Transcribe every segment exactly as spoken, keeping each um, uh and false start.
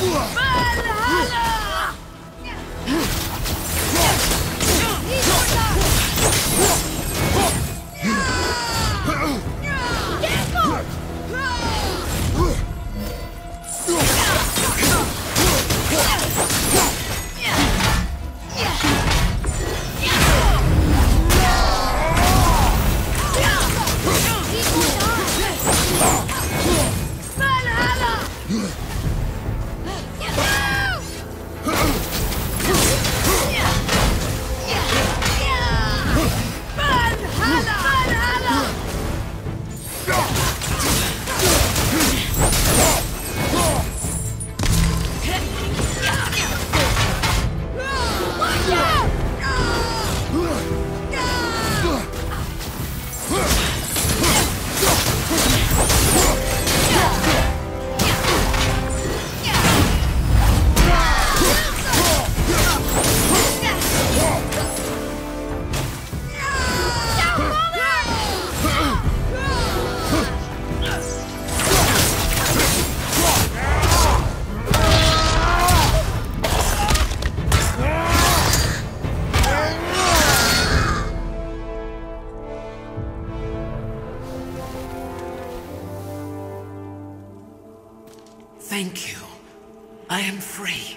Thank you. I am free.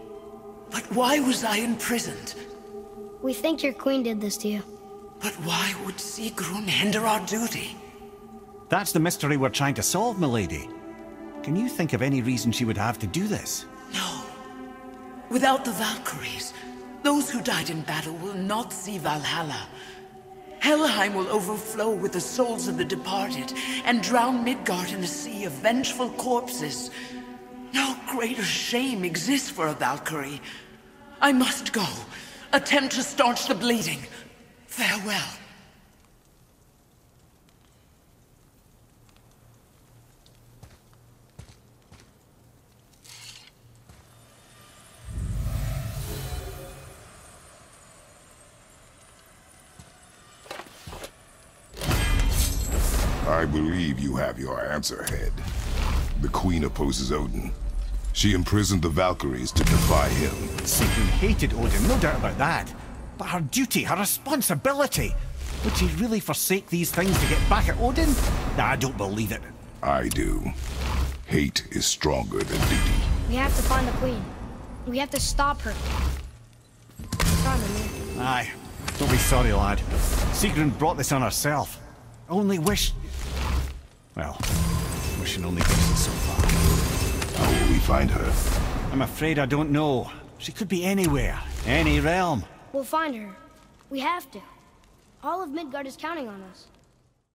But why was I imprisoned? We think your queen did this to you. But why would Sigrun hinder our duty? That's the mystery we're trying to solve, milady. Can you think of any reason she would have to do this? No. Without the Valkyries, those who died in battle will not see Valhalla. Helheim will overflow with the souls of the departed, and drown Midgard in a sea of vengeful corpses. No greater shame exists for a Valkyrie. I must go. Attempt to staunch the bleeding. Farewell. I believe you have your answer, Head. The Queen opposes Odin. She imprisoned the Valkyries to defy him. Sigrun hated Odin, no doubt about that. But her duty, her responsibility... Would she really forsake these things to get back at Odin? I don't believe it. I do. Hate is stronger than duty. We have to find the queen. We have to stop her. Aye. Don't be sorry, lad. Sigrun brought this on herself. Only wish... Well, wishing only gets us so far. How will we find her? I'm afraid I don't know. She could be anywhere, any realm. We'll find her. We have to. All of Midgard is counting on us.